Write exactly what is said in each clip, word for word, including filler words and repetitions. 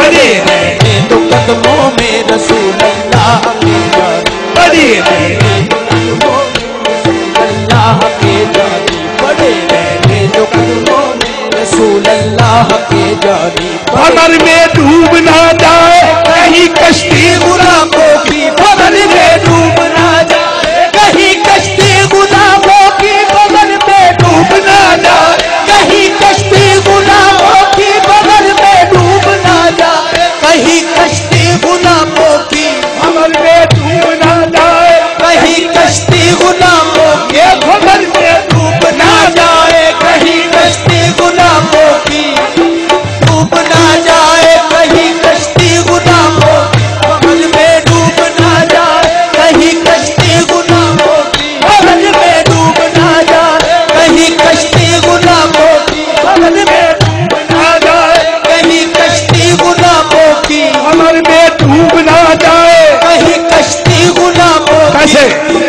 बने रहने तो कदमों में रसूल अल्लाह के जानी, बने रहने तो कदमों में रसूल अल्लाह के जानी, बने रहने तो कदमों में रसूल अल्लाह के जानी। भंवर में डूब ना जाए कहीं कश्ती गुलामों की, भंवर में डूब ना जाए कहीं कश्ती गुलामों की, भंवर में डूब ना जाए कहीं कश्ती गुलामों की, भंवर में डूब ना जाए कहीं कश्ती गुलामों की, भंवर में डूब ना जाए कहीं कश्ती गुलामों के, भंवर में डूब ना जाए कहीं कश्ती गुलामों की, डूब ना जाए कहीं कश्ती गुलामों की, भंवर में डूब ना जाए कहीं कश्ती गुलामों की, भंवर में डूब ना जाए कहीं कश्ती गुलामों की, भंवर में डूब ना जाए कहीं कश्ती गुलामों की, भंवर में डूब ना जाए कहीं कश्ती गुलामों की। कैसे?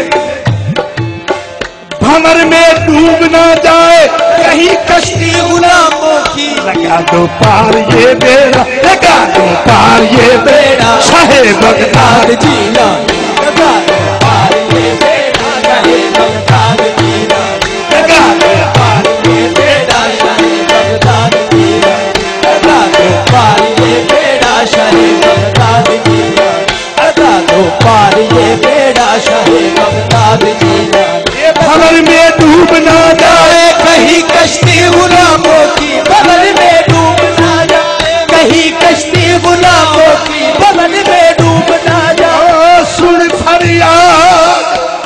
भंवर में डूब ना जाए कहीं कश्ती गुलामों की, लगा दो पार ये बेड़ा, लगा दो पार ये बेड़ा शाहे बगदाद जीना, लगा दो पार ये बेड़ा शाहे बगदाद जीना, लगा दो पार ये बेड़ा शाहे बगदाद जीना, लगा दो पार ये बेड़ा शाहे बगदाद जीना, लगा दो पार ये बेड़ा शाहे बगदाद जीना। भंवर में डूब ना जाए कहीं कश्ती गुलामों की, भंवर में डूब ना जाए कहीं कश्ती गुलामों की, भंवर में डूब ना जाए। सुन फरियाद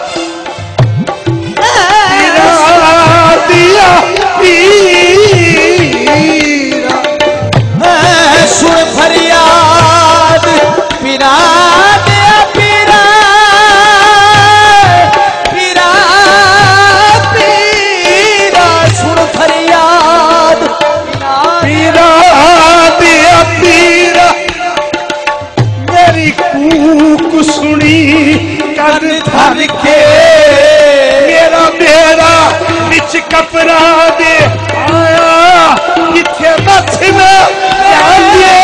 तेरा दिया पीरा, सुन फरियाद पीरा सुनी कर धर के, मेरा मेरा निच कपड़ा दे आया किथे बस में जाइए,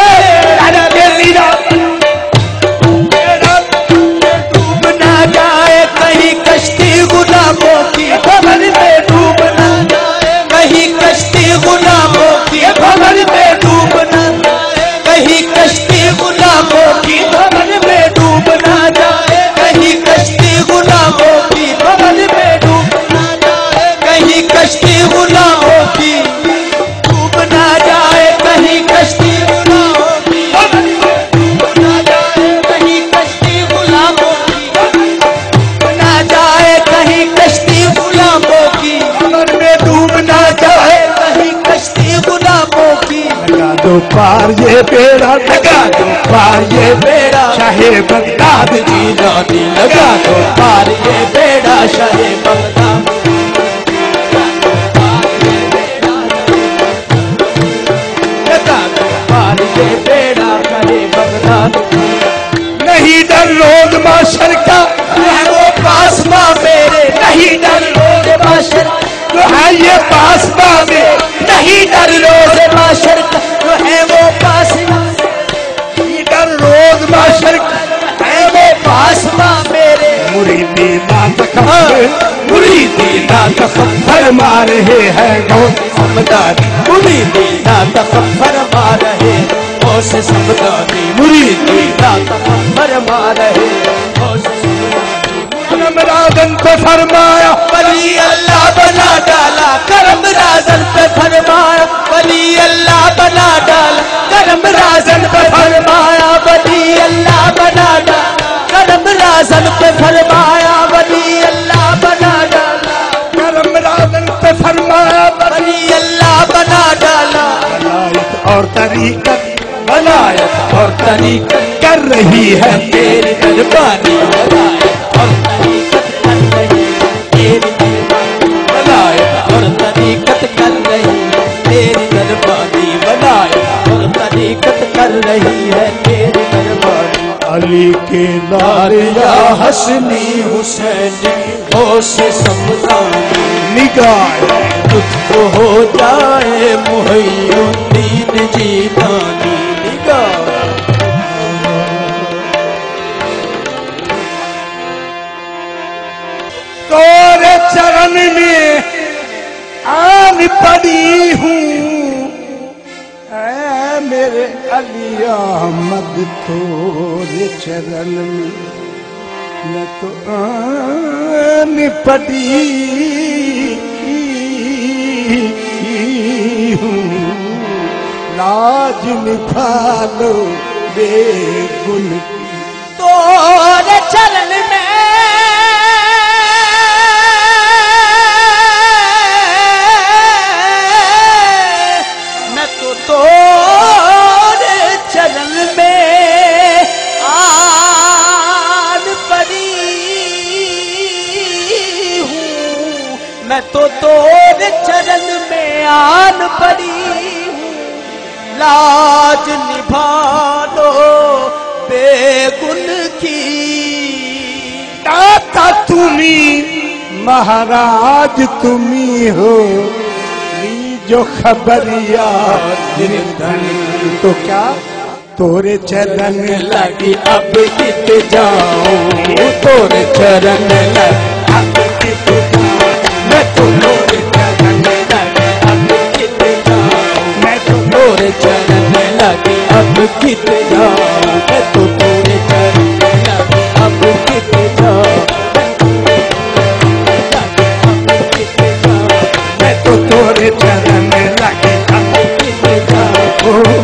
मेरा डूब ना जाए कहीं कश्ती गुलामों की, भंवर में डूब ना जाए कहीं कश्ती गुलामों की, भंवर में डूब ना जाए कहीं कश्ती गुलामों की, भंवर में डूब ना जाए कहीं कश्ती गुलामों की, भंवर में डूब ना जाए कहीं कश्ती गुलामों की, डूब ना जाए कहीं कश्ती गुलामों की, भंवर में डूब ना जाए कहीं कश्ती गुलामों की, डूब ना जाए कहीं कश्ती गुलामों की, भंवर में डूब ना जाए कहीं कश्ती गुलामों की। लगा दो पार ये बेड़ा, लगा दो पार ये बेड़ा शाहे बगदाद जीलानी, लगा दो पार ये बेड़ा शाहे बगदाद, लगा दो पार ये बेड़ा शाहे बगदाद। नहीं डर रोज माशर का है वो पासबा मेरे, नहीं डर रोज माशर तो है ये पासबा मेरे, नहीं डर रोज माशर का तो है वो पासबा, डर रोज माशर है वो पासबा मेरे, मुरीदी ना तकब्बर, मुरीदी ना तकब्बर मार रहे हैं गौस समदारी, मुरीदी ना तकब्बर मार रहे गौस समदारी, मुरीदी ना तकब्बर मार रहे गौस समदारी। करम राजन पे फरमाया वली अल्लाह बना डाला, करम राजन पे फरमाया वली अल्लाह बना डाला, करम राजन पे फरमाया वली अल्लाह बना डाला, करम राजन पे फरमाया वली अल्लाह बना डाला, करम राजन पे फरमाया वली अल्लाह बना डाला। वलायत और तरीकत, वलायत और तरीकत कर रही है तेरी मेहरबानी, वलायत और तरीकत कर रही है तेरी मेहरबानी, वलायत और तरीकत कर रही है तेरी मेहरबानी, वलायत और तरीकत कर रही है तेरी मेहरबानी। अली के नारे या हसनी हुसैनी हो से समदानी, निगाह तुझको हो जाए मुहैयुद्दीन जीदानी, निगाह में आन पड़ी हूँ, ऐ मेरे अली अहमद तोरे चरण में मैं तो आन पड़ी हूँ। लाज निभा लो बेगुन तोरे चरण में मैं तो तोरे चरण में आन पड़ी हूँ, मैं तो तोरे चरण में आन पड़ी हूँ। लाज निभा लो बेगुन की। दाता तुम्ही महाराज तुम्ही हो, जो खबरिया निर्धन तो क्या तोरे चरण लगी अब कित जाऊं, तोरे चरण लगी अब कित जाऊं, मैं तो तोरे चरण लगी अब कित जाऊं, मैं तो तोरे चरण लगी अब कित जाऊं, मैं तो तोरे चरण लगी अब कित जाऊं, मैं तो तोरे चरण लगी अब कित जाऊं।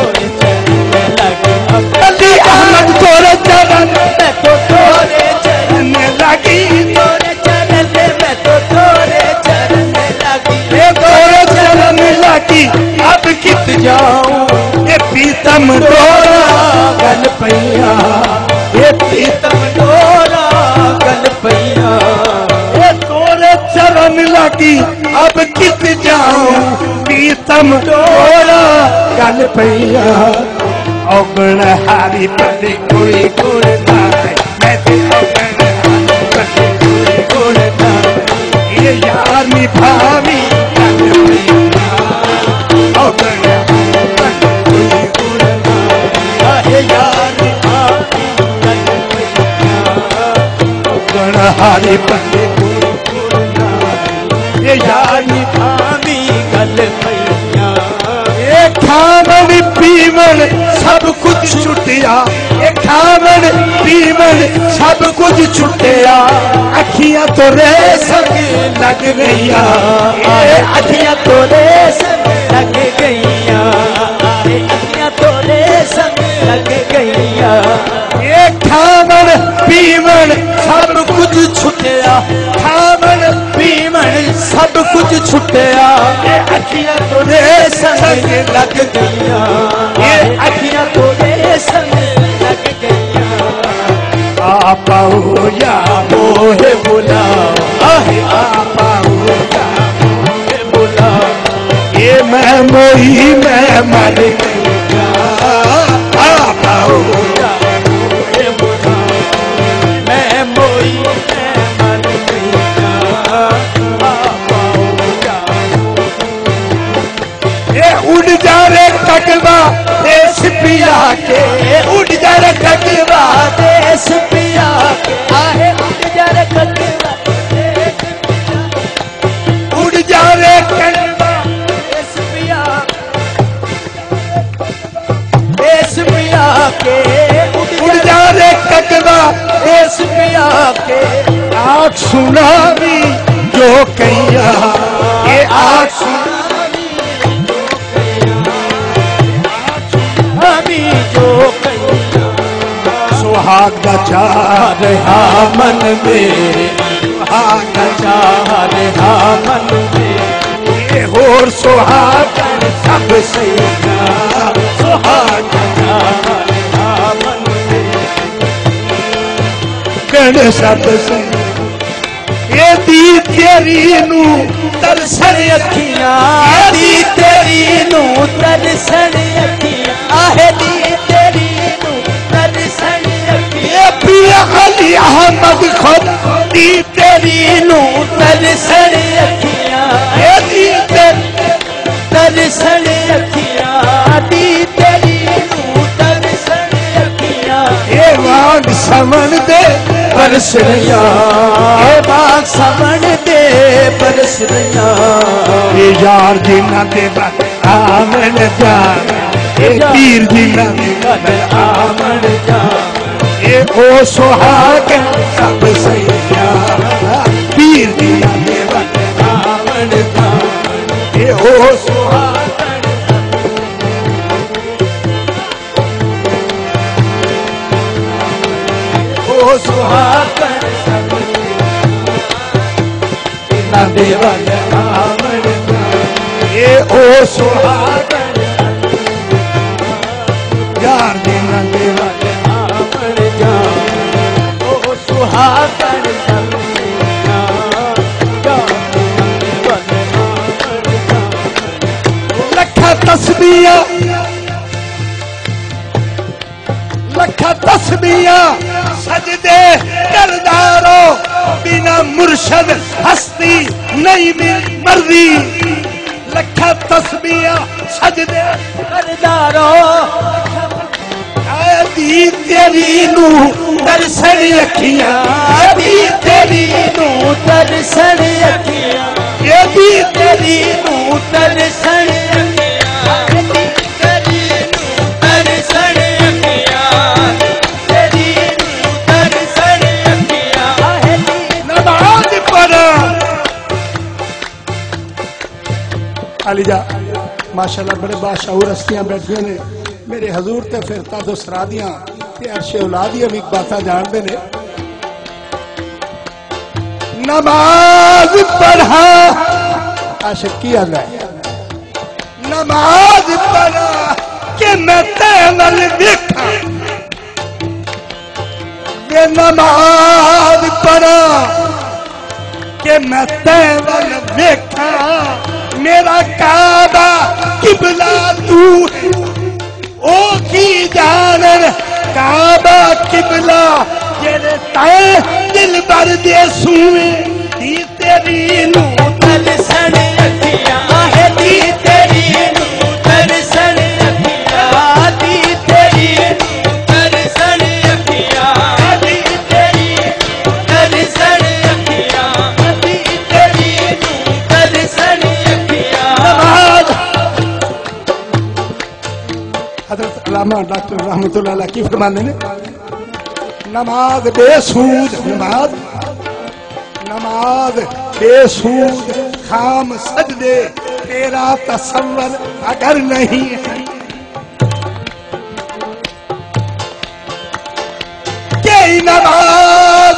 अली अहमद तोरे चरण मैं तो तोरे चरण लगी, तोरे चरण मैं तो तोरे चरण लगी, ये तोरे चरण लगी अब कित जाऊं। ये पीतम डोरा गल पैया, ये पीतम डोरा गल पैया, ये तोरे चरण लगी अब कित जाऊं। पीतम डोरा गल पैया, औगण हारी पति कोई गुण नाय, मैं ते औगण हारी पति कोई गुण नाय। ये यार निभावी गल पैया, औगण हारी पति कोई गुण नाय, ये यार निभावी गल पैया, औगण हारी पति कोई गुण नाय, ये यार निभावी गल पैया। ये खावन पीवन सब कुछ छुटिया, ये खावन पीवन सब कुछ छुटिया, अखियां तो रेशम लग गईया, ये अखियां तो रेशम लग गईया, ये अखियां तो रेशम लग गईया। ये खावन पीवन सब कुछ छुटिया, खावन पीवन सब कुछ छुटिया, ये अखियां तो रेशम लग गईया, ये अखियां तो रेशम लग गईया। आपा हो या मोहे बुला, आपा हो या मोहे बुला, ये मैं मोही मैं मर गईया, आपा हो या मोहे बुला, मैं मोही मैं मर गईया, आपा हो या। ये उड़ जा रे कटवा देश पिया के, उड़ जा रे कटवा देश पिया के, आहे उड़ जा रे कटवा देश पिया, उड़ जा रे कटवा देश पिया, देश पिया के, उड़ जा रे कटवा देश पिया के। आग सुनावी जो कैया, ये आग सुनावी जो कैया, सुहाग चाह रहा मन में, सुहाग चाह रहा मन में, ये होर सुहाग सब सैया, सुहाग चाह रहा मन में, गण सब से ये दी तेरी नू दर्शन अखियां, दी तेरी नू दर्शन अखियां, आहे दी तेरी नू दर्शन अखियां, ये पिया अली अहमद खुद दी तेरी नू दर्शन अखियां, ये दी तेरी दर्शन अखियां, दी तेरी नू दर्शन अखियां। ये वाग समन दे बरस रहिया बाग समण दे बरस रहिया ये यार जिन्ना दे आमन जान ये पीर जिन्ना दे आमन जान ये ओ सुहागन सब सैया पीर जिन्ना दे आमन जान ये ओ सुहागन ओ सुहागन सब जिन्ना दे आमन जान ये ओ सुहागन यार जिन्ना दे आमन जान ओ सुहागन सब लखा तस्बीहां लखा तस्बीहां सजदे करदारो बिना मुर्शद हस्ती नहीं मर्दी लखा तस्बीहां सजदे करदारो दी तेरी नू दर्शन अखियां दी तेरी नू दर्शन अखियां ये दी तेरी नू दर्शन अखियां तेरी नू दर्शन अखियां तेरी नू दर्शन अखियां नमाज पढ़ा अलीजा माशाल्लाह बड़े बाशाऊर हस्तियां बैठे ने मेरे हजूर ते फिर तो सरादियां ते अर्शे औलादियां भी बातें जानते ने नमाज पढ़ा आशिक की आंदा है नमाज पढ़ा कि मैं तेनल देखा वे नमाज पढ़ा कि मैं तेनल देखा मेरा काबा किबला तू ओ की जानन काबा किबला जेरे तै दिल भर दे सूवे दी तेरी नू दर्शन अखियां है दी तेरी नू दर्शन अखियां दी तेरी नू दर्शन अखियां दी तेरी दर्शन अखियां दी तेरी नू दर्शन अखियां नमाज हज़रत अल्लामा डॉक्टर रहमतुल्लाह अलैह की फरमाते ने नमाज बेसूद नमाज नमाज बेसूद खाम सजदे तेरा तसव्वुर अगर नहीं है के नमाज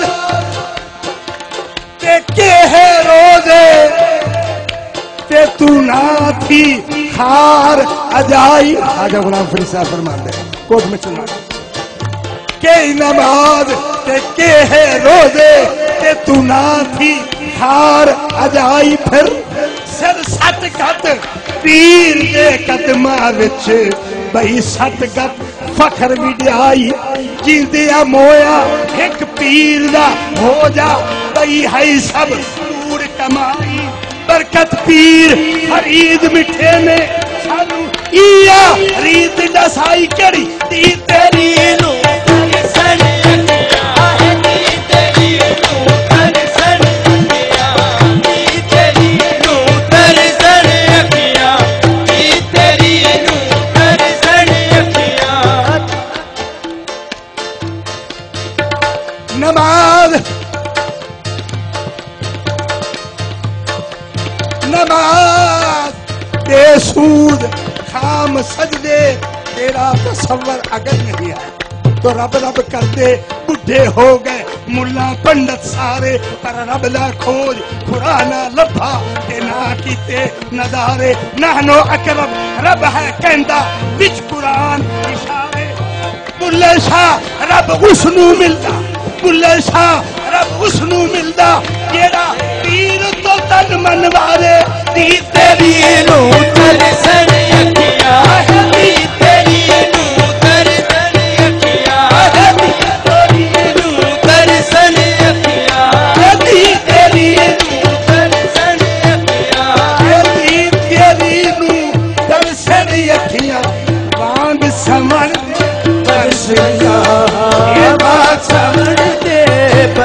ते के है रोजे ते तू ना थी खार अजाई आजा गुलाम फरीद साहब फरमाते हैं कोट में चुना के नमाज ते के है रोजे ते तू ना थी खार अजाई फिर सिर सट गत पीर दे कदमा विच बई सट गत फखर विड़ाई जिंदिया मोया एक पीर दा हो जा बई है सब दूर कमाई बरकत पीर फरीद मिठे ने सानू इया रीत दसाई कड़ी दी तेरी नू दर्शन अखियां है दी तेरी नू दर्शन अखियां दी तेरी नू दर्शन अखियां दी तेरी नू दर्शन अखियां नमाज नमाज बेसूद खाम सजदे तेरा तसव्वुर अगर नहीं है तो रब रब करते बुढ़े हो गए मुल्ला पंडित सारे पर रब दा खोज खुराना लभा ते ना कीते नजारे नानो अकरब रब है कहंदा विच कुरान इशारे बुल्ले शाह रब उसनू मिलदा बुल्ले शाह रब उसनू मिलदा जेड़ा पीर तो तन मन वाले दी तेरी नू दर्शन अखियां दी तेरी नू दर्शन अखियां दी तेरी नू दर्शन अखियां दी तेरी नू दर्शन अखियां दी तेरी नू दर्शन अखियां बांग समण दर्शया ये बात समण दे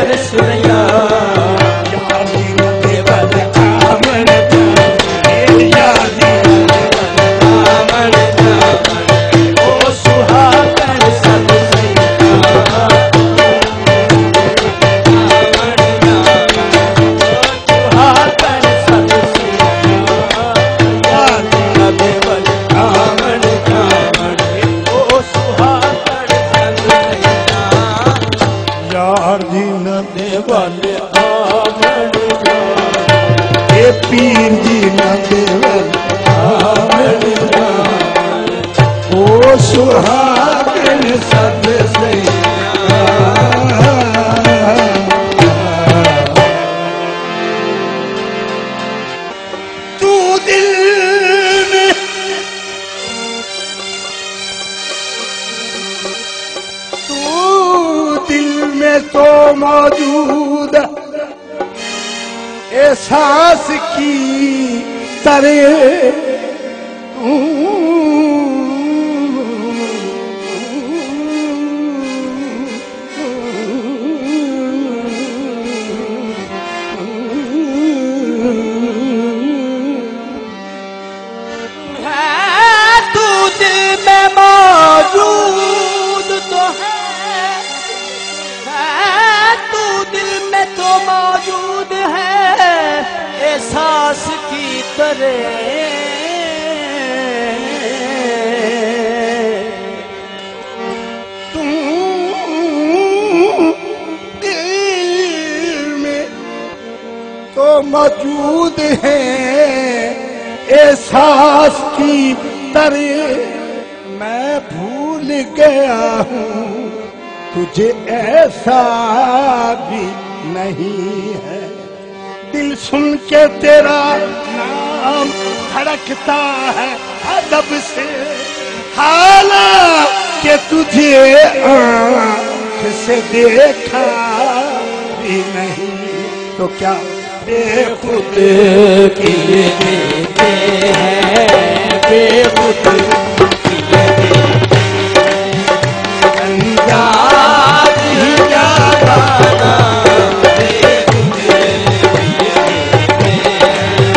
पल आवन ए पीर जी न देवन आवन ओ सुहागन सब सैया तू दिल में तू दिल में तो मौजूद एहसास की तरह तू है, तू दिल में मौजूद तो है, है तू दिल में तो मौजूद है एहसास की तरह। तू दिल में तो मौजूद है एहसास की तरह। मैं भूल गया हूँ तुझे ऐसा भी नहीं है। दिल सुन के तेरा नाम धड़कता है अदब से, हालांकि तुझे आँख से देखा भी नहीं। तो क्या बेखुद किए देते हैं, बेखुद किए देते हैं, अंदाज ही जाना बेखुद किए देते हैं,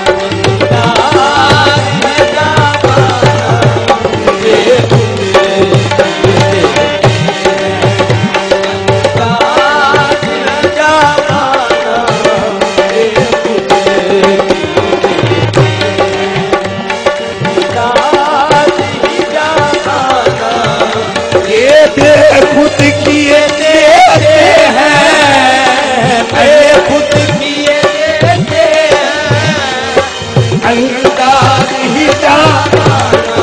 अंदाज ही जाना बेखुद किए देते हैं, अंदाज ही जाना खुद किए देते हैं, खुद किए देते हैं, अंदाज ही जाना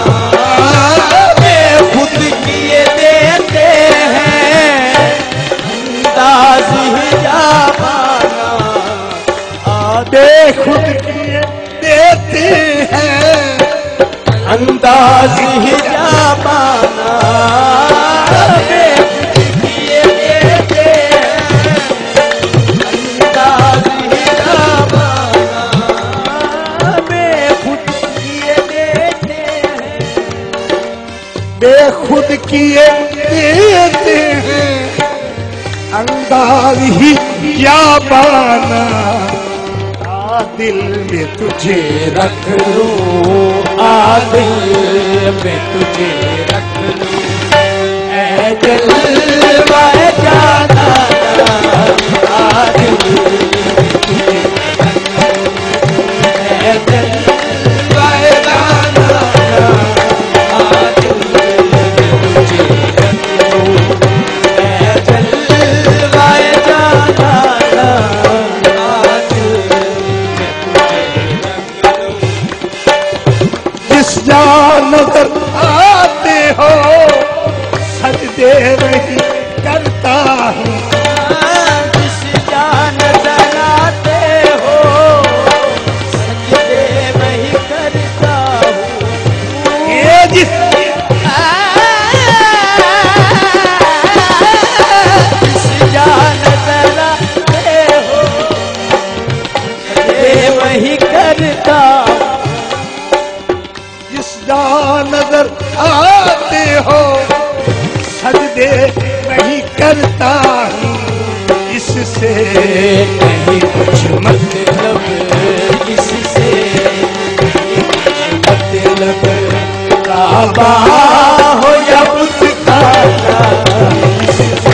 खुद किए देते हैं, अंदाज ही जाना आधे खुद किए देते हैं, अंदाज ही जाना किए देते हैं, अंदाज ही जाना बेखुद किए देते हैं, बेखुद किए देते हैं, अंदाज ही क्या पाना। आ दिल में तुझे रख लूं, आ दिल में तुझे रख लूं, ऐ जलवाए जाना आ दिल में तुझे रख लूं, ऐ जलवाए जाना आ दिल में तुझे रख लूं, ऐ जलवाए जाना आ दिल में तुझे रख लूं। जिस जान नजर आते हो सजदे नहीं करता हूँ, जिस जान जलाते हो सजदे वही करता हूँ। ये जिस जिस जान जलाते हो सजदे वही करता हूँ। जिस जान नजर आते हो सजदे नहीं करता हूँ। इससे नहीं कुछ मतलब, इससे नहीं कुछ मतलब, काबा हो या बुत खाना, इससे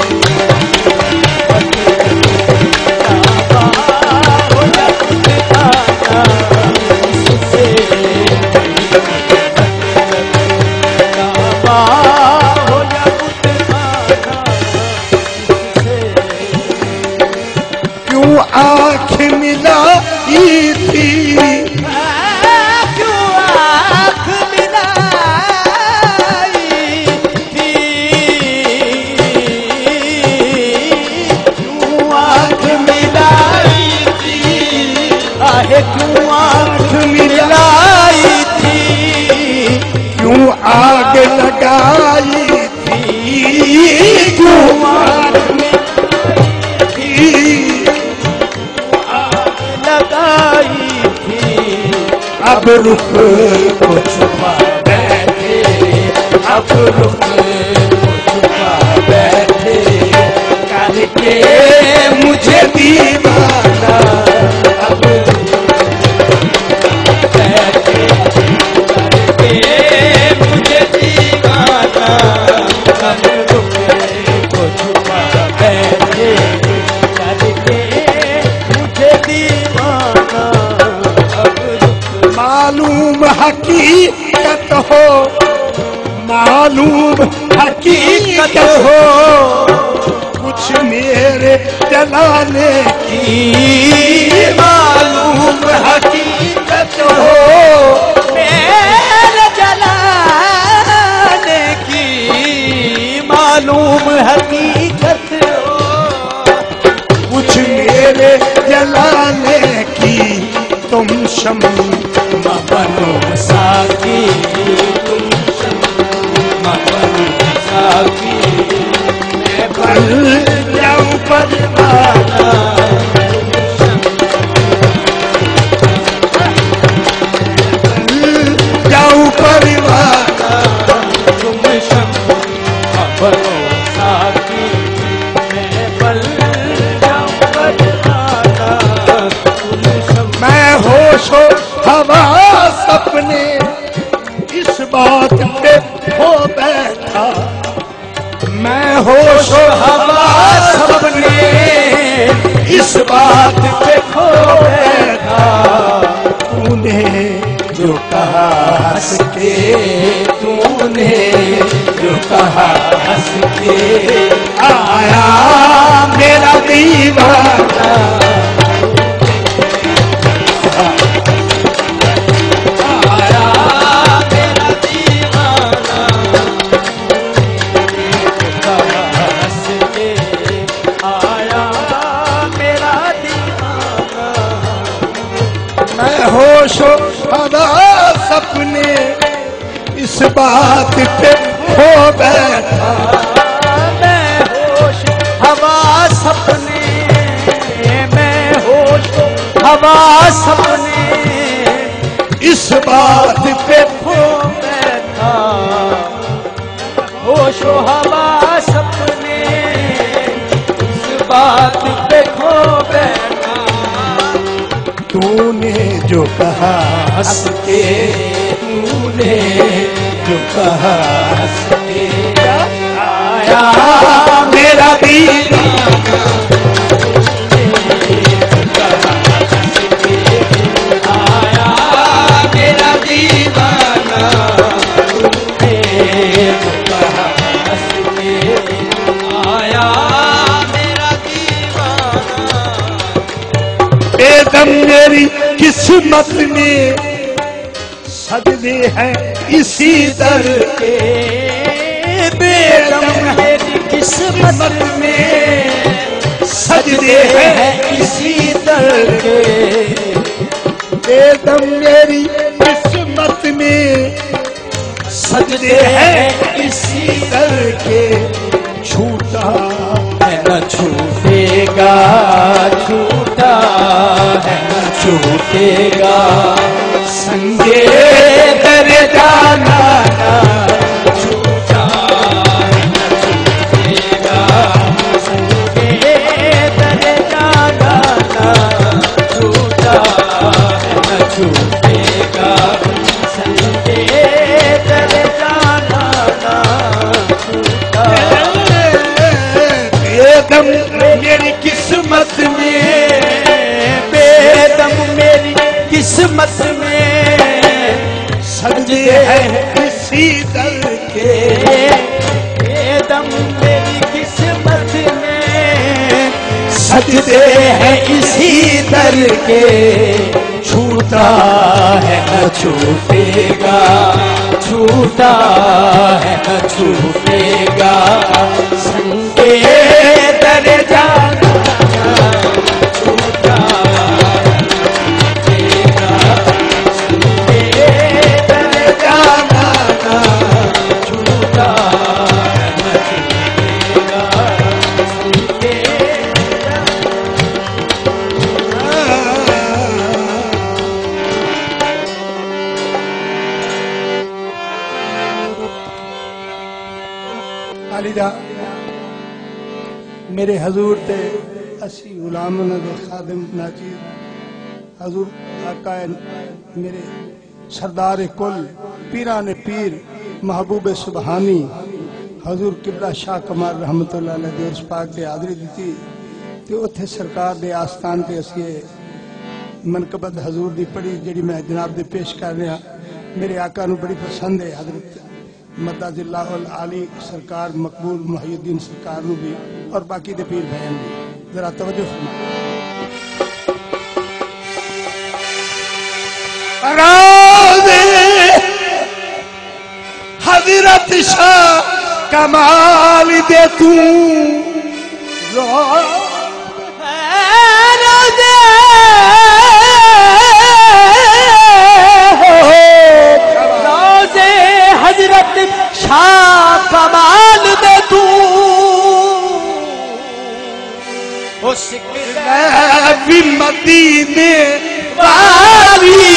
काबा हो या बुत खाना, इससे काबा हो या बुत खाना, इससे रुख को छुपा बैठे, अब रुख को छुपा बैठे, करके मुझे दीवाना, अब बैठे, करके मुझे दीवाना, अब रुख को छुपा बैठे, करके मुझे दीवाना, अब रुख। मालूम हकीकत हो, मालूम हकीकत हो, कुछ मेरे जलाने की, मालूम हकीकत हो, मेरे जलाने की, मालूम हकीकत हो, कुछ मेरे जलाने की, तुम शम्मा बनो साकी, तुम शम्मा बनो साकी, मैं बन जाऊं परवाना, जाऊं परवाना, तुम शम्मा बनो साकी, मैं बन जाऊं परवाना, तुम शम्मा। मैं होशो हवा सपने इस बात पे हो बैठा, मैं होशो हवा सपने इस बात पे खो बैठा, तूने जो कहा हंस के, तूने जो कहा हंस के, आया मेरा दीवाना, होशो हवा सपने इस बात पे हो बैठा, मैं होश हवा सपने, मैं होश हवा सपने इस बात पे खो बैठा, होश हवा सपने इस बात पे खो बैठा, तूने जो कहा हंस के, तूने जो कहा हंस के, आया मेरा दीवाना, आया मेरा दीवाना, तूने जो कहा हंस के, आया मेरा दीवाना। बेदम मेरी किस्मत में सजदे हैं इसी दर के, बेदम मेरी किस्मत में सजदे हैं इसी दर के, बेदम मेरी किस्मत में सजदे हैं इसी दर के, छूटा है न छूटेगा, छूटा है न छूटेगा, संगे तेरे जाना, छूटा है न छूटेगा, संगे तेरे जाना, छूटा है न छूटेगा, संगे तेरे जाना, छूटा। बेदम मेरी किस्मत में, बेदम मेरी किस्मत में सजदे हैं इसी दर के, बेदम मेरी किस्मत में सजदे हैं इसी दर के, छूटा है न छूटेगा, छूटा है न छूटेगा, संगे दर जाना, छूटा है न छूटेगा, संगे दर जाना, छूटा है न छूटेगा, संगे खालिदा मेरे हजूर ते असी गुलाम दे खादिम नाजीर हजूर आका मेरे सरदार कुल पीरा ने पीर महबूब सुबहानी हजूर किबला शाह कमाल रहमतुल्लाह अलैह दे उस पाक ते हाज़री दी ते उथे सरकार दे आस्थान ते असी मनकबत हजूर दी पढ़ी जिहड़ी मैं जनाब दे पेश कर रहा। मेरे आका नूं बड़ी पसंद है हजरत मददिल्लाहुल आली सरकार मकबूल मुहियुद्दीन सरकार नूं भी और बाकी दे पीर बहन भी जरा तवज्जो फरमा। हजरत शाह कमाल दे तू रोज़े हजरत शाह कमाल दे तू उस भी मदीने वाली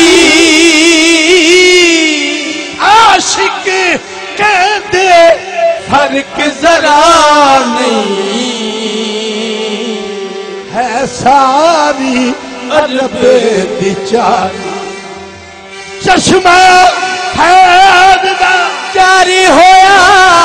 आशिक कहते फर्क जरा नहीं है सारी अरब दी चारी चश्मा फैज़ दा जारी होया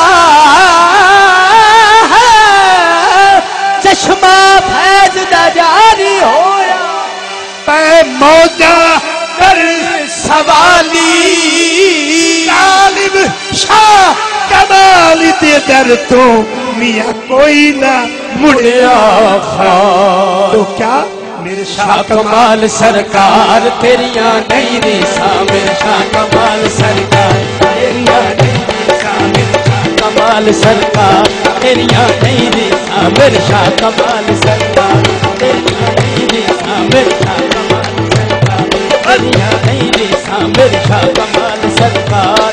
चश्मा फैज़ दा जारी होया पै मौजा कर सवाली गालिब शाह कमाल दे दर तो मियां कोई ना मुड़िया खा तो क्या मेरे शाह कमाल सरकार तेरिया नहीं रेसा मेरे शाह कमाल सरकार तेरिया नहीं रेसा मेरे शाह कमाल सरकार तेरिया नहीं रेसा मेरे शाह कमाल सरकार तेरिया नहीं रेसा मेरे शाह कमाल सरकार तेरिया नहीं रेसा मेरे शाह कमाल सरकार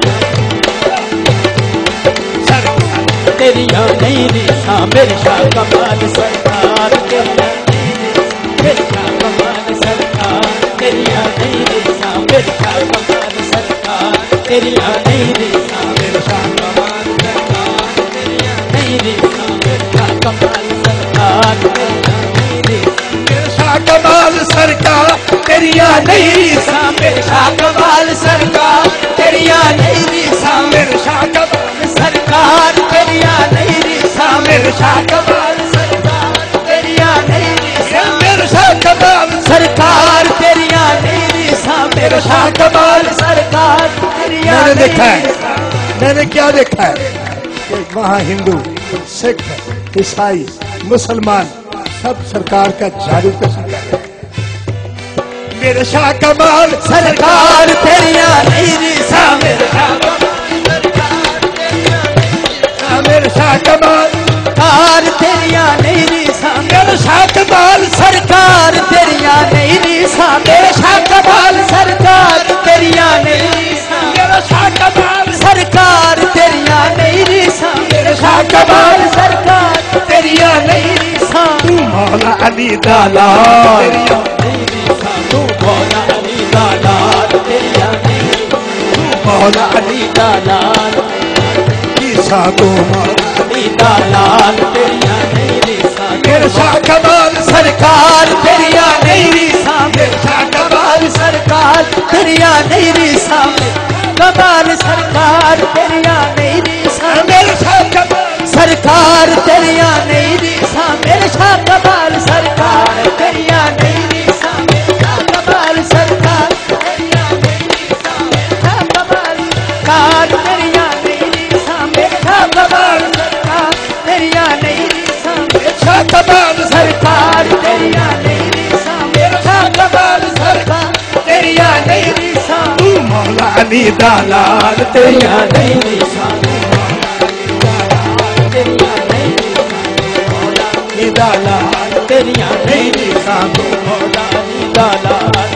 तेरिया नहीं रेसा मेरे शाह कमाल सरकार तेरिया मेरे शाह कमाल सरकार तेरिया नहीं रेसा मेरे शाह कमाल सरकार तेरिया नहीं रेसा मेरे शाह कमाल सरकार तेरिया नहीं रेसा मेरे शाह कमाल सरकार तेरिया नहीं रेसा मेरे शाह कमाल सरकार तेरिया नहीं रेसा मेरे शाह कमाल सरकार तेरिया नहीं रेसा मेरे शाह कमाल सरकार तेरिया नहीं रेसा मेरे शाह कमाल सरकार तेरिया नहीं रेसा मेरे शाह कमाल सरकार तेरिया मैंने देखा है मैंने क्या देखा है कि वहाँ हिंदू सिख ईसाई मुसलमान सब सरकार का झाड़ू पे सुन रहे हैं। मेरे शाह कमाल सरकार तेरिया नहीं रेसा मेरे शाह मेरे शाह कमाल कार तेरिया नहीं रेसा मेरे शाह कमाल सरकार तेरिया नहीं रेसा मेरे शाह कमाल सरकार तेरिया नहीं रेसा मेरे शाह कमाल सरकार तेरिया नहीं रेसा मेरे शाह कमाल सरकार तेरिया नहीं रेसा तू मौला अली दाला तेरिया नहीं रेसा तू मौला अली दालाल तेरिया नहीं तू मौला अली दालाल ईसा तो मौला अली दालाल तेरिया नहीं रेसा मेरे शाह कमाल सरकार तेरिया नहीं रेसा मेरे शाह कमाल सरकार तेरिया नहीं रेसा कमाल सरकार तेरिया नहीं रेसा मेरे शाह कमाल सरकार तेरिया नहीं रेसा मेरे शाह कमाल सरकार तेरिया नहीं रेसा मेरे शाह कमाल सरकार तेरिया नहीं रेसा मेरे शाह कमाल कार तेरिया नहीं रेसा मेरे शाह कमाल सरकार तेरिया नहीं रेसा मेरे शाह कमाल सरकार तेरिया नहीं रेसा मेरे शाह कमाल सरकार तेरिया नहीं रेसा तू मौला अली दालाल तेरिया नहीं रेसा तेरिया नहीं रेसा मौला अली दालाल तेरिया नहीं रेसा तू मौला अली दालाल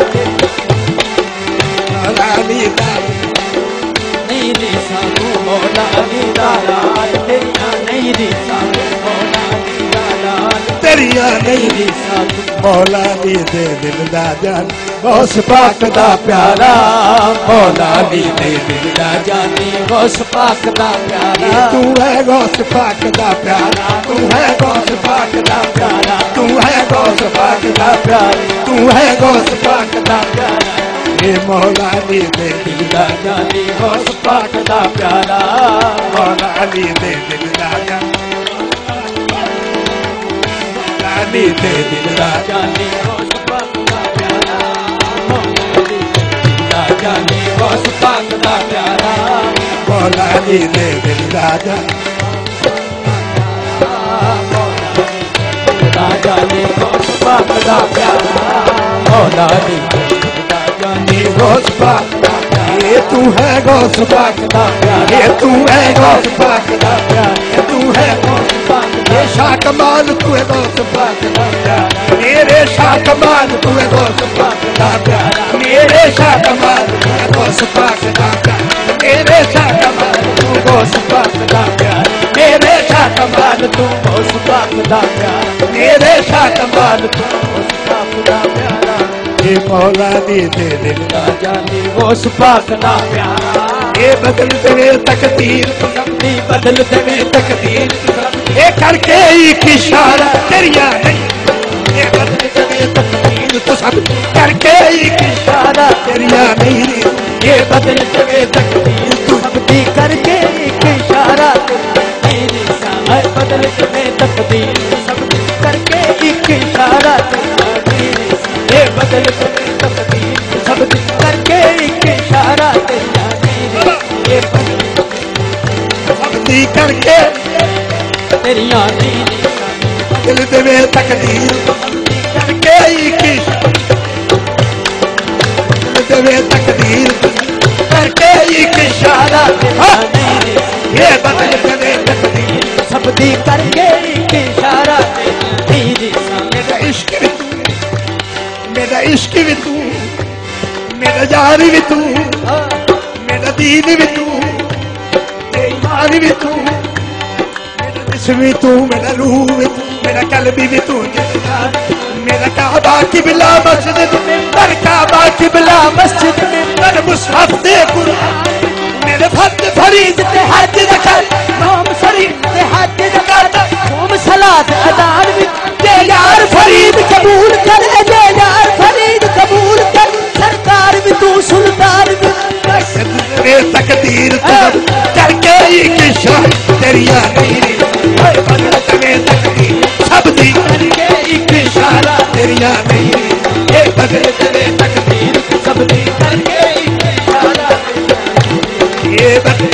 मौला अली दालाल नहीं रेसा तू मौला अली दालाल तेरिया नहीं रेसा मौला अली दालाल तेरिया तेरिया नहीं रीसा मौला दी दे दिल दा जान गौस पाक दा प्यारा मौला दी दे दिल दा जानी गौस पाक दा प्यारा तू है गौस पाक दा प्यारा तू है गौस पाक दा प्यारा तू है गौस पाक दा प्यारा तू है गौस पाक दा प्यारा ये मौला दी दे दिल दा जानी गौस पाक दा प्यारा मौला दी दे दिल दा जान मौला दी दे दिल दा जानी गौस पाक दा प्यारा मौला दी दिल दा जानी गौस पाक दा प्यारा मौला दी दे दिल दा जान जानी गौस पाक दा प्यारा मौला दी ये गौस पाक ये तू है गौस पाक दा प्यारा ये तू है गौस पाक दा प्यारा ये तू है गौस पाक ये शाह कमाल तू है गौस पाक दा प्यारा मेरे शाह कमाल तू है गौस पाक दा प्यारा मेरे शाह कमाल तू है गौस पाक दा प्यारा मेरे शाह कमाल तू गौस पाक दा प्यारा मेरे शाह कमाल तू गौस पाक दा प्यारा मेरे शाह कमाल तू गौस पाक दा प्यारा ये मौला दी दे दिल दा जानी गौस पाक दा प्यारा ये बदल देवे तकदीर सबदी बदल देवे तकदीर ये करके एक इशारा तेरिया नहीं ये बदल देवे तकदीर तो सब करके एक इशारा तेरिया नहीं ये बदल देवे तकदीर तू सबदी करके एक इशारा तेरी साए बदल देवे तकदीर सबदी करके एक इशारा तेरी ये बदल देवे तकदीर सबदी करके एक इशारा तेरी ये बदल सबदी करके तेरिया नीली बदल देवे तकदीर करके एक इशारा बदल देवे तकदीर करके एक इशारा ये बदल देवे तकदीर सबदी करके एक इशारा तेरी मेरा इश्क भी तू मेरा इश्क भी तू मेरा यार भी तू मेरा दीन भी तू मेरा ईमान भी तू मेरा जिस्म भी तू मेरा रूह भी तू मेरा कल्ब भी तू मेरा काबा किबला मस्जिद में मेरा काबा किबला मस्जिद में मेरे मुसहफ दे कुरान मेरे फर्द फरीज ते हज दखल नाम शरीफ ते हज दखल नाम सलात अदान भी ते यार फरीद कबूल कर दे यार फरीद कबूल कर सरकार भी तू सुल्तान भी रे तकदीर करके एक शान तेरिया नहीं बदल तवे तकदीर सब दी करके एक इशारा तेरिया नहीं ये बदल तवे तकदीर सब दी करके एक इशारा ये बदल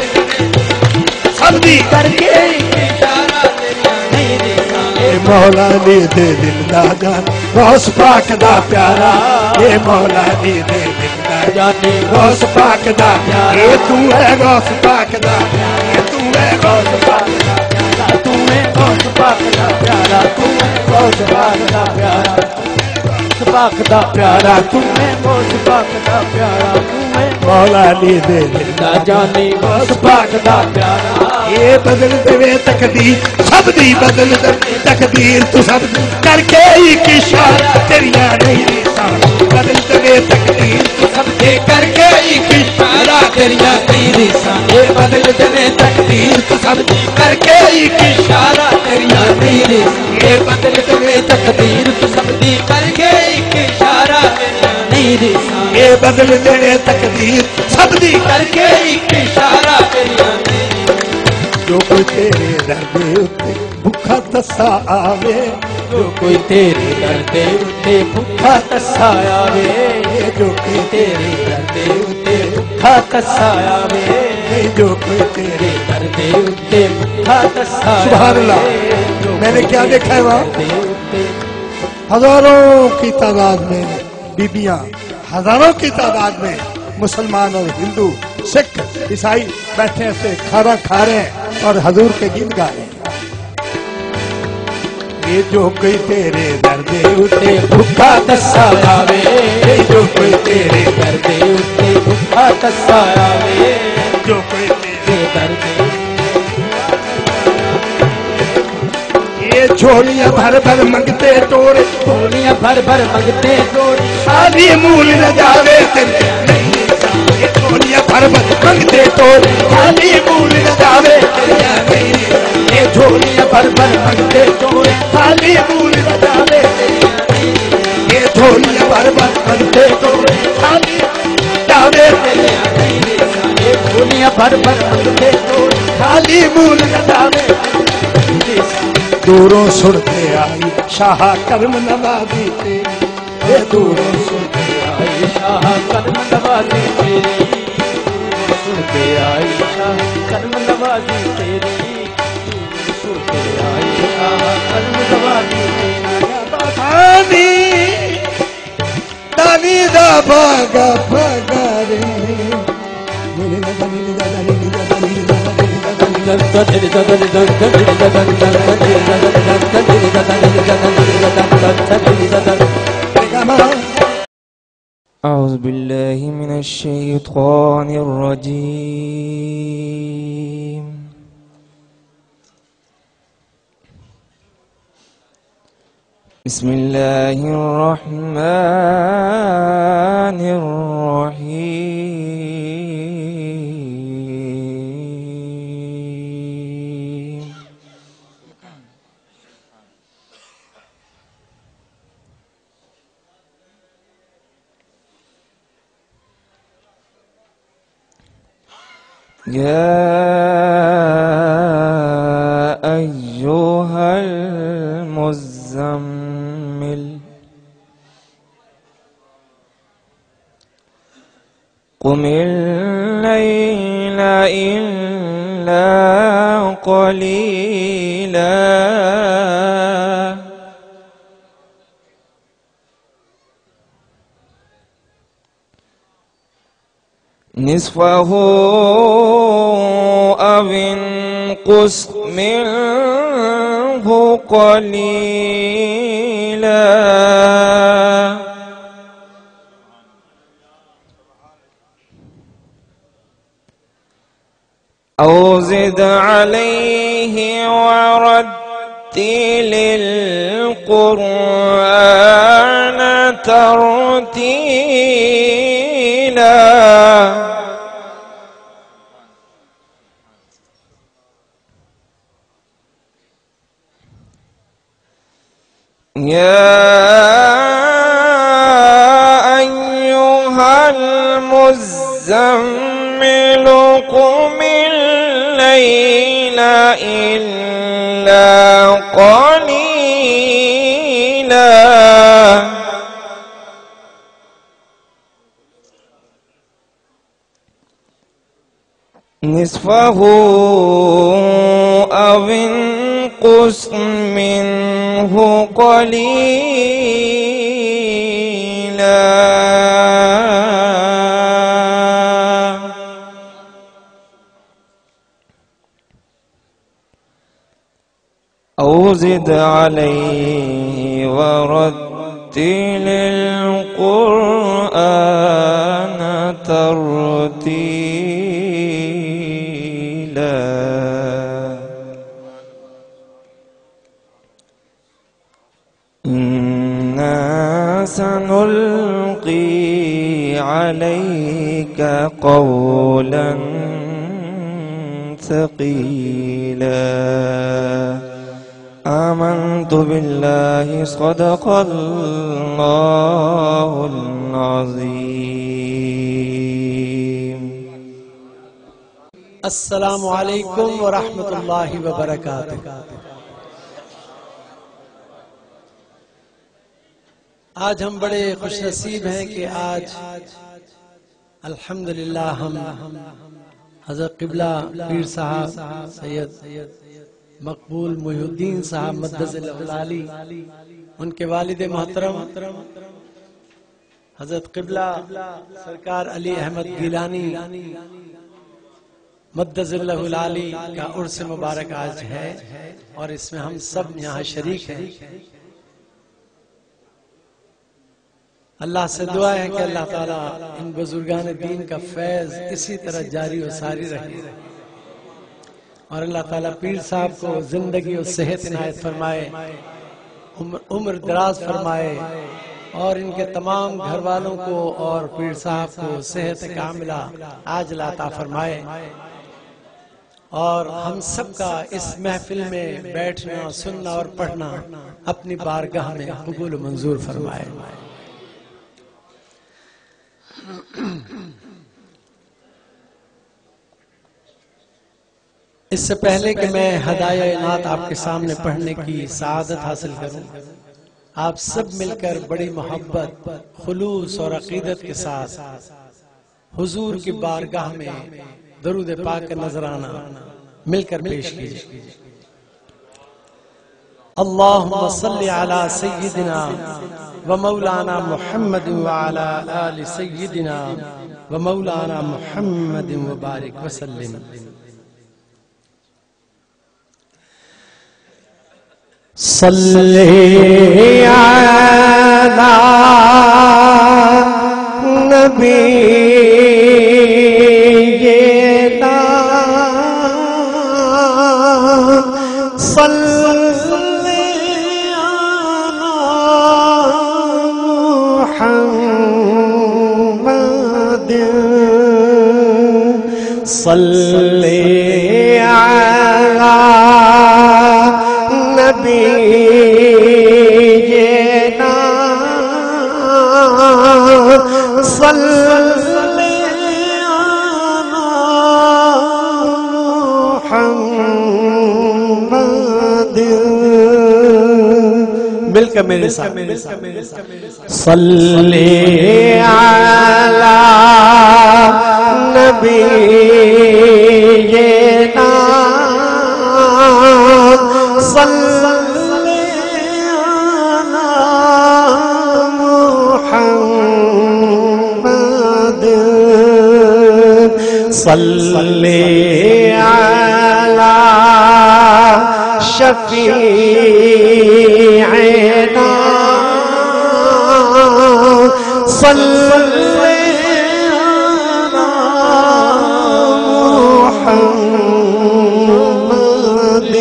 सब दी करके एक इशारा नहीं देखा ये मौला दी दे दिल दा जान गौस पाक दा प्यारा ये मौला दी दे दिल दा जानी गौस पाक दा ये तू है गौस पाक दा ये तू है गौस पाक दा तू है गौस पाक दा प्यारा तू है गौस पाक दा प्यारा गौस पाक दा प्यारा तू है गौस पाक दा प्यारा तू है मौला दी दे दिल दा जानी गौस पाक दा प्यारा ये बदल देवे तकदीर सब दी बदल देवे तकदीर तू सब करके एक इशारा तेरिया नहीं बदल देवे तकदीर तू सब दे करके एक इशारा तेरिया नहीं ये बदल देवे तकदीर तू सब करके एक इशारा तेरिया नहीं ये बदल देवे तकदीर तू सब दी करके एक इशारा नहीं देखा ये बदल देवे तकदीर सब दी करके एक इशारा जो कोई तेरे दर दे उत्ते भुखा तसा आवे जो कोई तेरे दर दे उत्ते भुखा तसा आवे जो कोई तेरे दर दे उत्ते भुखा तसा आवे जो कोई तेरे दर दे उत्ते भुखा तसा सुभान अल्लाह। मैंने क्या देखा है वहाँ हजारों की तादाद में बीबियां हजारों की तादाद में मुसलमान और हिंदू सिख ईसाई बैठे ऐसे खाना खा रहे हैं और हजूर के गीत गा रहे हैं। ये जो कोई तेरे दर दे उत्ते भुखा तसा आवे जो कोई तेरे दर दे उत्ते भुखा तसा आवे जो कोई तेरे दर दे ये ये झोलियां भर भर मंगते तोड़े, झोलियां भर भर मंगते तोड़े, खाली मूल न जावे तेरिया नहीं निशान। ये झोलियां भर भर मंगते तोड़े, खाली मूल न जावे तेरिया नहीं निशान। ये झोलियां भर भर मंगते तोड़े, खाली मूल न जावे तेरिया नहीं निशान। ये झोलियां भर भर मंगते तोड़े, खाली जावे तेरिया नहीं निशान। ये झोलियां भर भर मंगते तोड़े, खाली मूल न जावे दूरों सुनते आई शाह कर्म नवाजी तेरी, ये दूरों सुनते आई शाह कर्म नवाजी तेरी, सुनते आई शाह कर्म नवाजी तेरी, सुनते आई शाह कर्म नवाजी दानी दानी दा भागा भागा रे أعوذ بالله من الشيطان الرجيم. بسم الله الرحمن الرحيم. يا أيها المزمل قم الليل إلا قليلا نصفه أو انقص منه قليلا أو زد عليه ورتل القرآن ترتيلا يا أيها المزمل قم الليل إلا قليلا نصفه أو انقص منه قليلا أو زد عليه ورتل القرآن ترتيلا إنا سنلقي عليك قولا ثقيلا آمنت بالله صدق الله العظيم. अस्सलामु अलैकुम व रहमतुल्लाहि व बरकातुहू। आज हम बड़े खुशनसीब हैं कि आज अल्हम्दुलिल्लाह हम हज़रत क़िबला पीर साहब सैयद मकबूल मुहिउद्दीन साहब मद्दज़िल्लहुल आली, उनके वालिद मोहतरम हज़रत क़िबला सरकार अली अहमद गिलानी मद्दज़िल्लहुल आली का उर्स मुबारक आज है और इसमें हम सब यहाँ शरीक हैं। अल्लाह से दुआ है कि अल्लाह ताला इन बुजुर्गान दीन का फैज़ इसी तरह जारी और सारी रहे। और अल्लाह ताला पीर साहब को जिंदगी और सेहत इनायत फरमाए, उम्र, उम्र दराज फरमाए और इनके तमाम घर वालों को और पीर साहब को सेहत कामिला आजिला अता फरमाए और हम सब का इस महफिल में बैठना, सुनना और पढ़ना अपनी बारगाह में कबूल मंजूर फरमाए। इससे पहले कि मैं हदाया इनात आपके सामने पढ़ने की सआदत हासिल करूं, आप सब मिलकर बड़ी मोहब्बत, खुलूस और अकीदत के साथ हुजूर की बारगाह में दरूद पाक का नजराना मिलकर पेश कीजिए। अल्लाहुम्मा सल्ली अला सय्यिदिना व मौलाना मुहम्मद व अला आलि सय्यिदिना व मौलाना मुहम्मद व बारिक व सल्लिम। सल्ले अला नबी सल्ले अला मुहम्मद सल्ले अला नबीना सल्ले अला मुहम्मद। मिलकर मेरे साथ सल्ले अला नबीना सल्ले अला मुहम्मद सल्ले अला शफीअना सल्ले अला मुहम्मद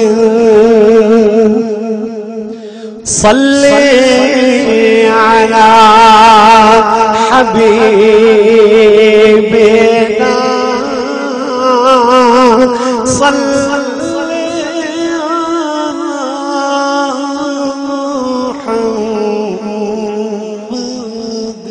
सल्ले अला हबीबना सल्ले अला मुहम्मद।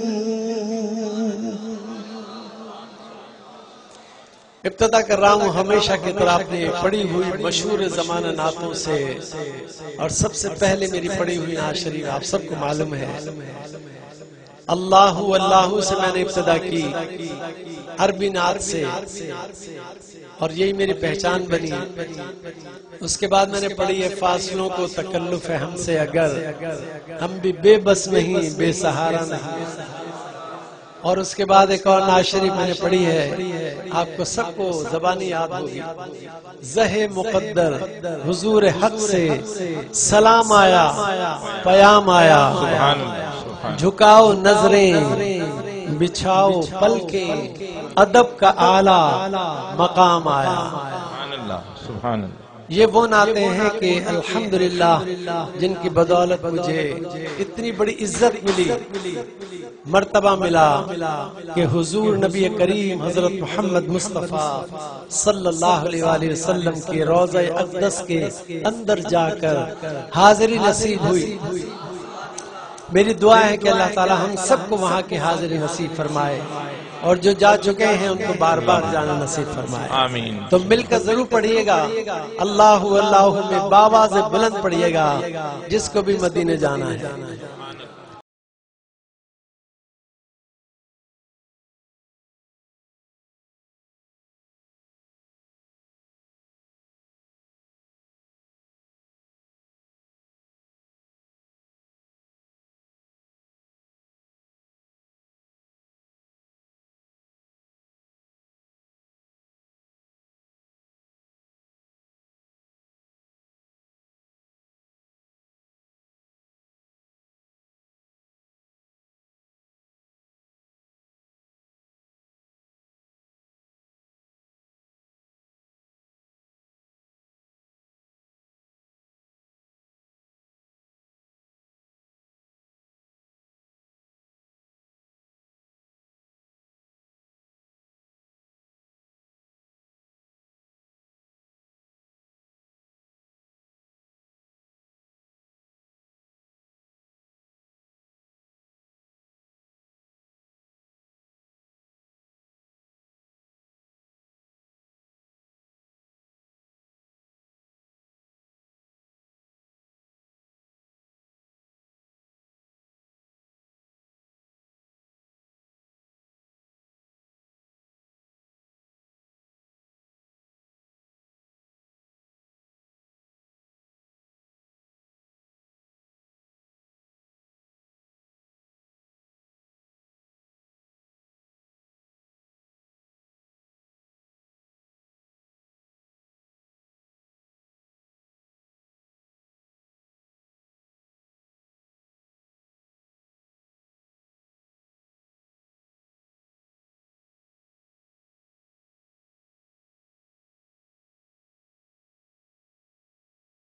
इब्तिदा कर रहा हूँ हमेशा की तरह अपनी पढ़ी हुई मशहूर ज़माना नातों से, और सबसे पहले मेरी पढ़ी हुई नात शरीफ आप सबको मालूम है। अल्लाहु अल्लाहु से मैंने इब्तिदा की अरबी नात से, और यही मेरी पहचान बनी। उसके बाद मैंने पढ़ी है फासलों को तकल्लुफ है हमसे अगर, हम भी बेबस नहीं बेसहारा नहीं। और उसके बाद एक और नात शरीफ मैंने पढ़ी है, आपको सबको जबानी याद होगी। ज़हे मुक़द्दर हुजूर हक से सलाम आया पयाम आया, झुकाओ नजरें बिछाओ पलके अदब का आला मकाम आया। सुभान अल्लाह। ये वो नाते हैं कि अल्हम्दुलिल्लाह जिनकी बदौलत मुझे इतनी बड़ी इज्जत मिली, मर्तबा मिला कि हुजूर नबी करीम हजरत मोहम्मद मुस्तफ़ा सल्लल्लाहु अलैहि वसल्लम के रोज़ा अक़दस के अंदर जाकर हाजिरी नसीब हुई। मेरी दुआ है कि अल्लाह ताला हम सबको वहाँ की हाजिरी नसीब फरमाए, और जो जा चुके हैं उनको बार बार जाना नसीब फरमाए। आमीन। तो मिलकर जरूर पढ़िएगा अल्लाहु अल्लाहु में बावाज़ बुलंद पढ़िएगा, जिसको भी मदीने जाना है।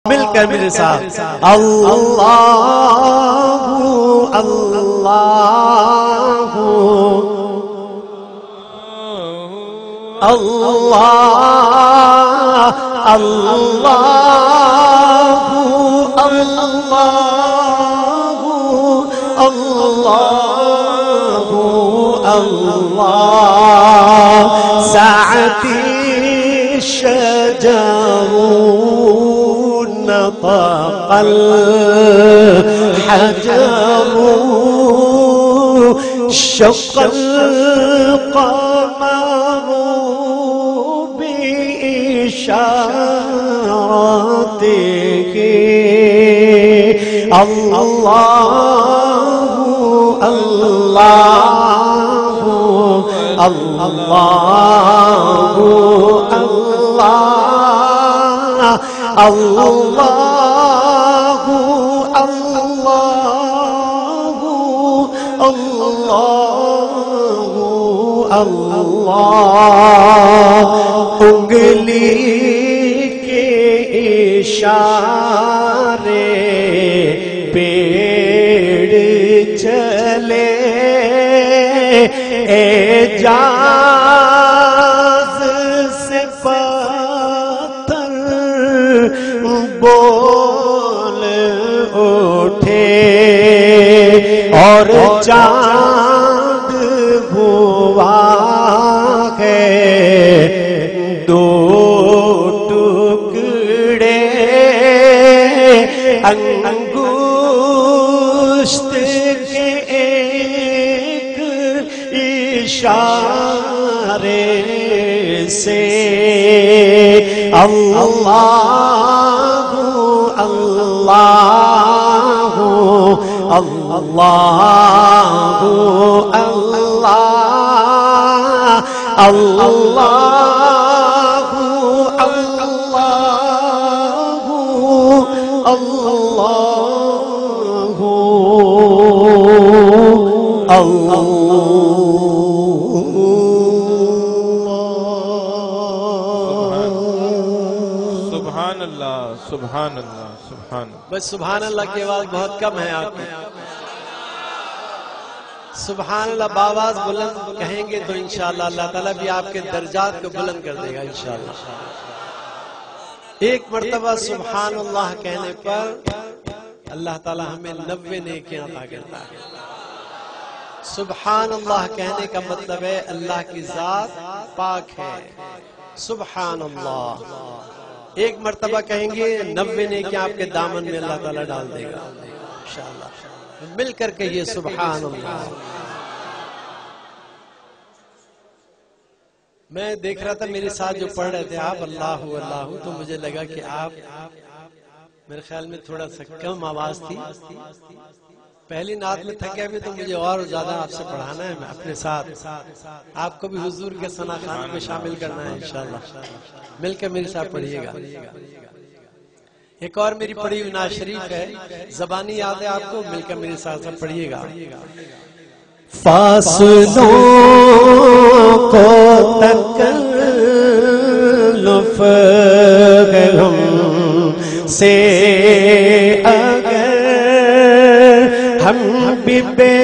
मिलकर मेरे साथ अल्लाहु अल्लाहु अल्लाह अल्लाहु अल्लाहु अल्लाहु अल्लाह साअती शजाऊ نطق الحجر شق القمر بإشارته الله الله الله الله الله الله الله उंगली के इशारे पेड़ चले एजाज से पत्थर बोल उठे और चांद हुआ है दो टुकड़े अंगुष्ठ के एक इशारे से अल्लाहु अल्लाहु अल्लाहु अल्लाह अल्लाहु अल्लाहु अल्लाहु सुभान अल्लाह सुभान अल्लाह सुभान। बस सुभान अल्लाह की आवाज बहुत कम है आपकी। सुभान अल्लाह बावाज बुलंद कहेंगे तो इंशाअल्लाह अल्लाह ताला भी आपके दर्जात को बुलंद कर देगा इंशाअल्लाह। एक मर्तबा सुभान अल्लाह कहने पर अल्लाह ताला हमें नब्बे नेकियां अता करता है। सुभान अल्लाह कहने का मतलब है अल्लाह की जात पाक है। सुभान अल्लाह एक मर्तबा कहेंगे नब्बे नेकियां आपके दामन में अल्लाह ताला डाल देगा इंशाअल्लाह। मिलकर कहिए सुभान अल्लाह। मैं देख रहा था मेरे साथ जो पढ़ रहे थे आप अल्लाह अल्लाह, तो मुझे लगा कि आप मेरे ख्याल में थोड़ा सा कम आवाज थी। पहली नात में थके भी तो मुझे और ज्यादा आपसे पढ़ाना है। मैं अपने साथ आपको भी हुजूर के सना खान में शामिल करना है इंशाअल्लाह। मिलकर मेरे साथ पढ़िएगा। एक और मेरी पढ़ी हुई नात शरीफ है, ज़बानी याद है आपको, मिलकर मेरे साथ साथ पढ़िएगा। फासलों को तकल्लुफ़ गम से अगर हम भी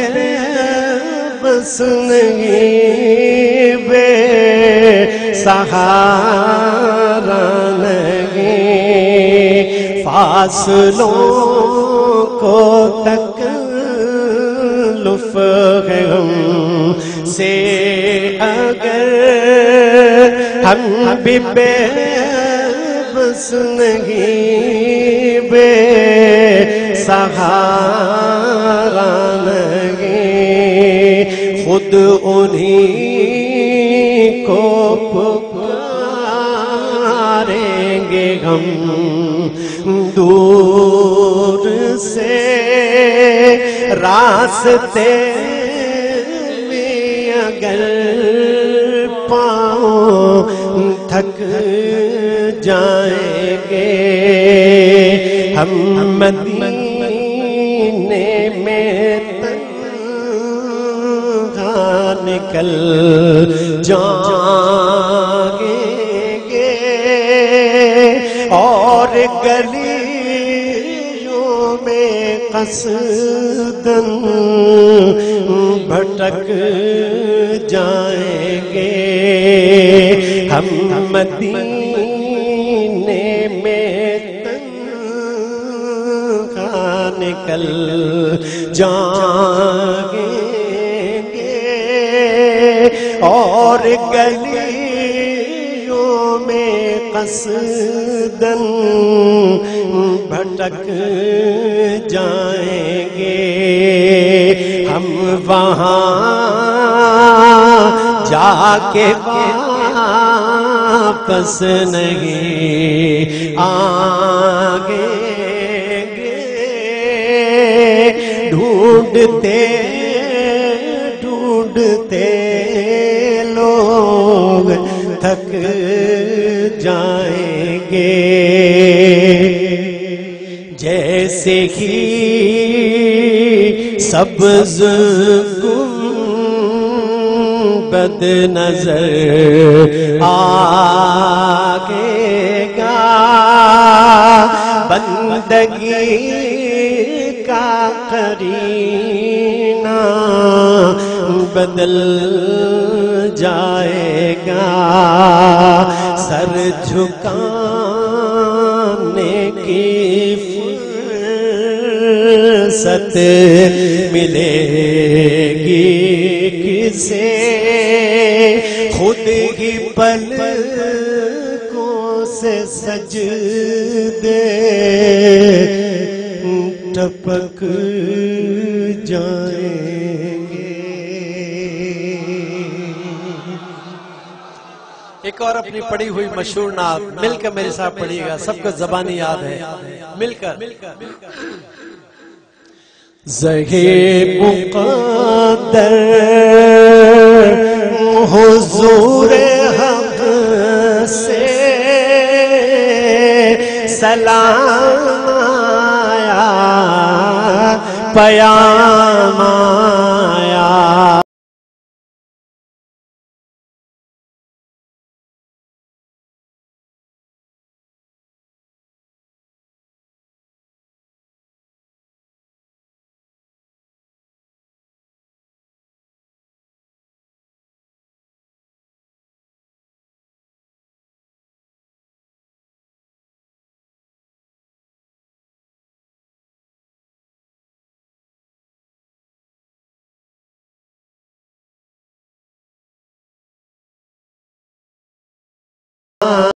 बेबस नहीं बेसहारा नहीं, फासलों को तकल्लुफ़ गम से अगर हम भी बेबस नहीं बेसहारा नहीं, खुद उन्हीं को पुकारेंगे हम दूर से रास्ते में अगर पाँव थक जाएंगे हम मदीने में तन्हा निकल जाएंगे और गलियों में कसदन भटक जाएंगे हम मदीने में तन्हा निकल जाएंगे और गलियों में कसदन भटक जाएंगे हम वहाँ जाके वापस नहीं आगे ढूंढते ढूंढते लोग थक जाएंगे जैसे ही सब्ज गुंबद नजर आएगा बंदगी का करीना बदल जाएगा सर झुकाने की फुर्सत मिलेगी किसे खुद ही पलकों से सजदे टपक जाएंगे। एक और अपनी पढ़ी हुई मशहूर नात मिलकर मेरे साथ पढ़िएगा, सबको जबानी याद है, मिलकर ज़हे मुक़द्दर हुज़ूर हक़ से सलाम आया पयाम आया।